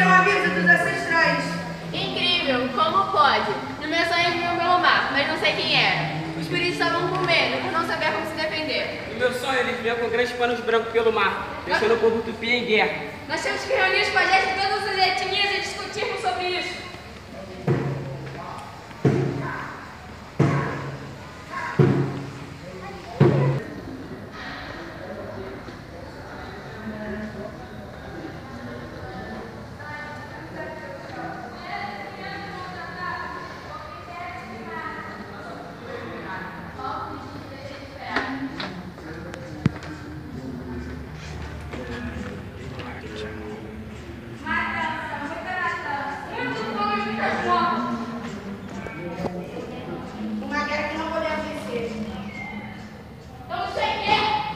é um aviso dos ancestrais. Incrível, como pode? No meu sonho vinham pelo mar, mas não sei quem era. Os espíritos estavam com medo, por não saber como se defender. No meu sonho, eles vinham com grandes panos brancos pelo mar, deixando o povo tupi em guerra. Nós temos que reunir os pajés de todas as etnias e discutirmos sobre isso. Uma guerra que não podemos vencer. Então isso é guerra!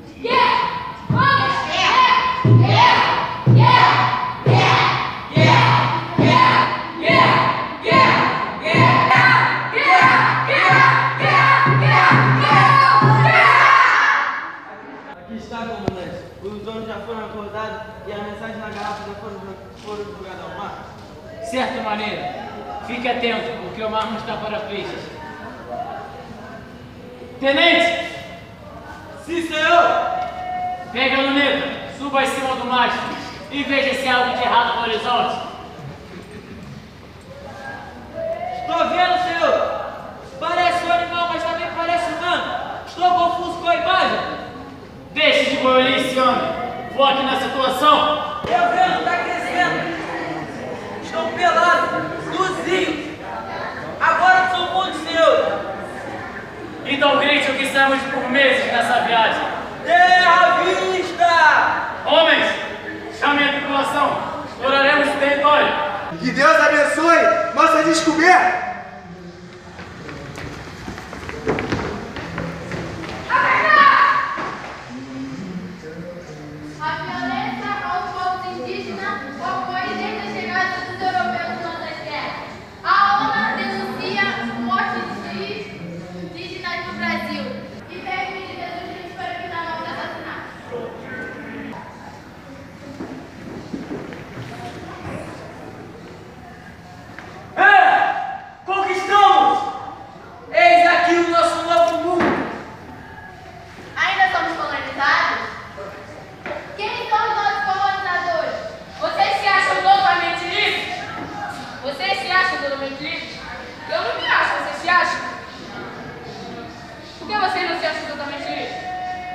Aqui está, comandante. Os donos já foram acordados e as mensagens na garrafa já foram jogadas ao mar. Certo, maneira. Fique atento, porque o mar não está para peixes. Tenente! Sim, senhor! Pega a luneta, suba em cima do mastro e veja se há algo de errado no horizonte. Estou vendo, senhor! Parece um animal, mas também parece humano. Estou confuso com a imagem. Deixe de boiolice, homem. Foque na situação. Eu vendo, está crescendo. Estão pelados, luzinhos. Agora são muitos, senhor. Então grite o que estamos por meses nessa viagem. Terra à vista! Homens, chamem a tripulação. Exploraremos o território. Que Deus abençoe nossa descoberta! A violência aos povos indígenas ocorre desde a chegada dos europeus em nossas terras. A ONU denuncia mortes de indígenas no Brasil e pede medidas urgentes para evitar novos assassinatos. Conquistamos! Eis aqui o nosso novo mundo! Ainda somos colonizados? Quem são os nossos colonizadores? Vocês se acham totalmente livres? Vocês se acham totalmente livres? Eu não me acho, vocês se acham? Por que vocês não se acham totalmente livres?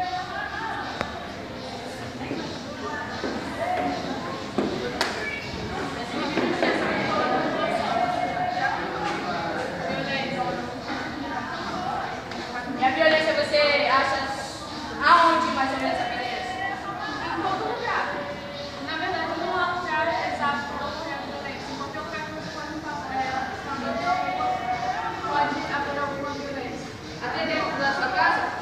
E a violência você acha aonde mais ou menos a violência? Em todo lugar. Na verdade, não há lugar exato para ocorrer a violência. Em qualquer lugar que você pode haver alguma violência. Até dentro da sua casa?